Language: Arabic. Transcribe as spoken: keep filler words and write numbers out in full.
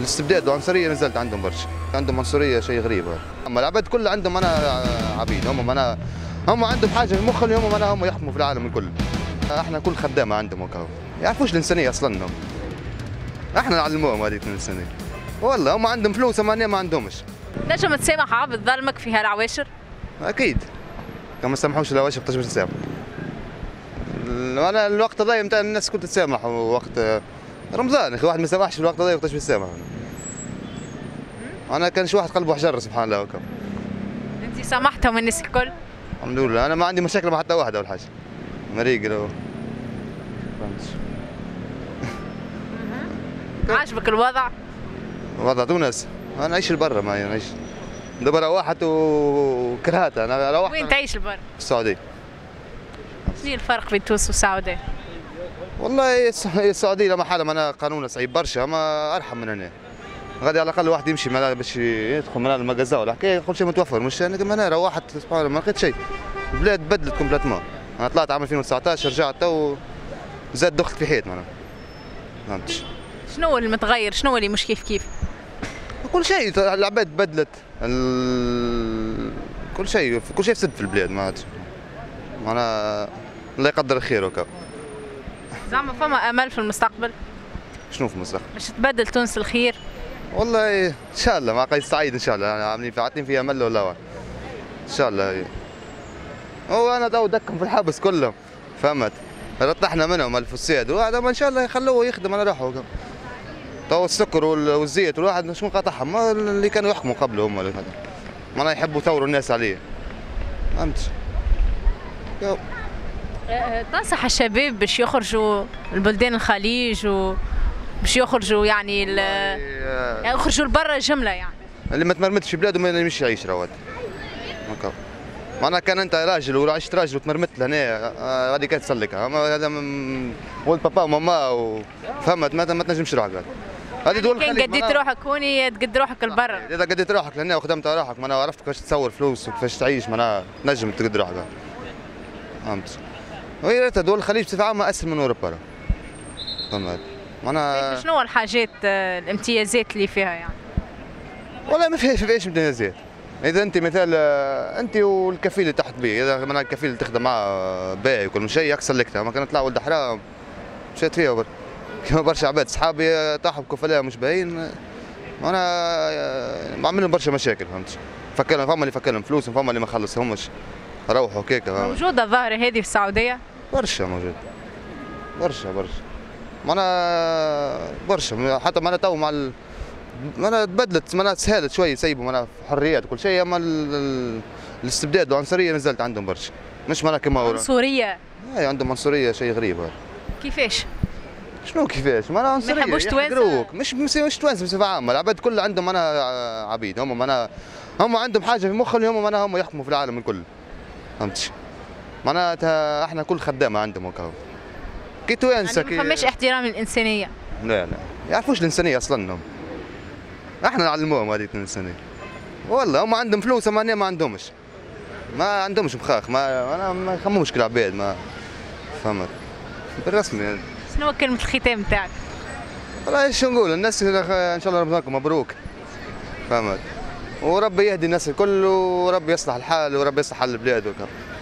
الاستبداد والعنصريه نزلت عندهم برشا، عندهم عنصريه شيء غريب. اما العباد كل عندهم انا عبيد، هم انا هم عندهم حاجه في مخهم هم انا هم يحكموا في العالم الكل. احنا كل خدامه عندهم وكا، يعرفوش الانسانيه اصلا هم. احنا نعلموهم هذيك الانسانيه. والله هم عندهم فلوس اما ما عندهمش. نجم تسامح عبد ظلمك في هالعواشر؟ اكيد. كما ما سامحوش العواشر باش تسامح. انا الوقت هذا نتاع الناس كنت تسامح، وقت رمضان اخي واحد ما سامحش في الوقت هذا وقتاش بيسامح. انا كان شي واحد قلبه حجر سبحان الله وكم. انت سامحتهم الناس الكل؟ الحمد لله انا ما عندي مشاكل مع حتى واحد اول حاجه. مريق لو فهمتش. عاجبك الوضع؟ وضع تونس انا نعيش لبرا، ما نعيش دابا روحت وكرهتها. انا روحت. وين تعيش لبرا؟ في السعوديه. شنو الفرق بين تونس والسعوديه؟ والله السعوديه لما حالها انا قانونها صعيب برشا، اما ارحم من هنا. غادي على الاقل واحد يمشي باش يدخل من المجازا ولا حكايه كل شيء متوفر، مش انا كما انا روحت سبحان الله ما لقيت شيء. البلاد بدلت كومبليتمون. انا طلعت عام ألفين وتسعطاش رجعت تو زاد دخلت في حيط معناها. فهمتش. شنو اللي متغير؟ شنو اللي مش كيف كيف؟ كل شيء العباد بدلت، ال... كل شيء كل شيء فسد في البلاد ما عادش. معناها الله يقدر الخير وكا. زعما فما امل في المستقبل؟ شنو في المستقبل؟ باش تبدل تونس الخير؟ والله ان شاء الله مع قيس سعيد ان شاء الله، يعني عاملين في عاطين فيها امل ولا ان شاء الله. هو انا تو دكهم في الحبس كلهم فهمت، رطحنا منهم الفساد وهذا ما ان شاء الله يخلوه يخدم على روحه. تو السكر والزيت والواحد شكون قاطعهم؟ اللي كانوا يحكموا قبله هم اللي معناها يحبوا يثوروا الناس عليه. فهمت؟ تنصح الشباب باش يخرجوا البلدان الخليج وباش يخرجوا يعني يعني يخرجوا لبرا جمله، يعني اللي ما تمرمدش في بلاده ما يمشي يعيش رواد. هكا معناها كان انت راجل وعشت راجل وتمرمدت لهنا غادي كانت تسلكها، اما هذا ولد بابا وماما وفهمت ما تنجمش روحك. هذه دول الخليج كان قديت روحك هوني تقد روحك لبرا. اذا قديت روحك لهنا وخدمت روحك معناها عرفت كيفاش تصور فلوس وكيفاش تعيش معناها تنجم تقد روحك. فهمت؟ وهي ريتها دول الخليج بصفه عامه اسهل من اوروبا. فهمت؟ معناها شنو الحاجات الامتيازات اللي فيها يعني؟ والله ما فيهاش فيهاش امتيازات. اذا انت مثال انت والكفيل اللي تحت بيه، اذا معناها الكفيل اللي تخدم معاه باهي وكل شيء يكسر لكتها، ما كانت طلع ولد حرام مشيت فيها برك. كما برشا عباد صحابي طاحوا بكفلاء مش باهيين، انا بعمل لهم برشا مشاكل. فهمت؟ فكرهم فما اللي فكرهم فلوسهم، فما اللي ما خلصهمش روحوا كيكا. موجوده الظاهره هذه في السعوديه؟ برشا موجود برشا برشا معناها برشا، حتى معناها تو مع ال... معناها تبدلت معناها تسهلت شوي يسيبوا معناها حريات وكل شيء، اما ال... الاستبداد والعنصريه نزلت عندهم برشا، مش معناها كما هو عنصريه؟ اي عندهم عنصريه شيء غريب هذا. كيفاش؟ شنو كيفاش؟ معناها عنصريه ما يحبوش توانسه؟ مش مش مش توانسه بصفه عامه، العباد كل عندهم معناها عبيد، هم معناها هم عندهم حاجه في مخهم هم معناها هم يحكموا في العالم الكل. فهمتش؟ معناتها احنا كل خدامه عندهم هكا. كي توانسه يعني ما فماش احترام للانسانيه؟ لا لا يعرفوش الانسانيه اصلا هم. احنا نعلموهم هذيك الانسانيه. والله هم عندهم فلوس اما ما عندهمش. ما عندهمش مخاخ، ما انا ما يخمموش كالعباد ما فهمت. بالرسمي يعني. شنو كلمه الختام تاعك؟ والله ايش نقول الناس ان شاء الله رمضانكم مبروك. فهمت؟ وربي يهدي الناس الكل وربي يصلح الحال وربي يصلح حال البلاد وكذا.